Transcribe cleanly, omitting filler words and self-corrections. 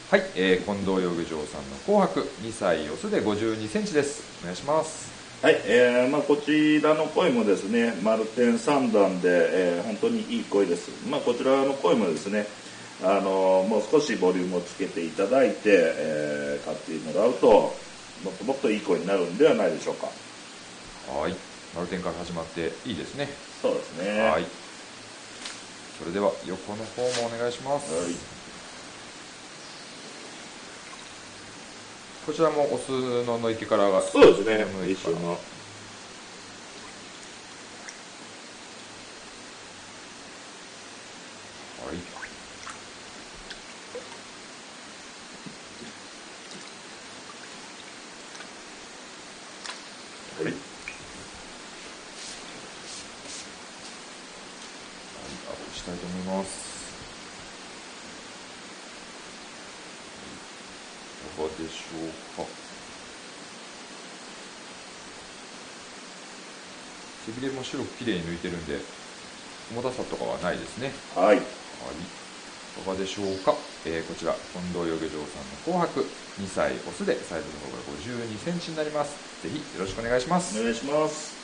はい、近藤養魚場さんの紅白2歳オスで52センチです。お願いします。 はい、こちらの鯉もですね、丸天三段で、本当にいい鯉です。こちらの鯉もですね、もう少しボリュームをつけていただいて、買ってもらうともっともっといい鯉になるんではないでしょうか。 はい、丸天から始まっていいですね。 そうですね。 はい、それでは横の方もお願いします。 はい、 こちらもオスの野池からが、 そうですね、 野池から一緒の。 はい、 はい、 アップしたいと思います。いかがでしょうか。背びれも白くきれいに抜いてるんで重たさとかはないですね。 はい、 はい、いかがでしょうか。こちら近藤養魚場さんの紅白2歳オスでサイズの方が52センチになります。ぜひよろしくお願いします。 お願いします。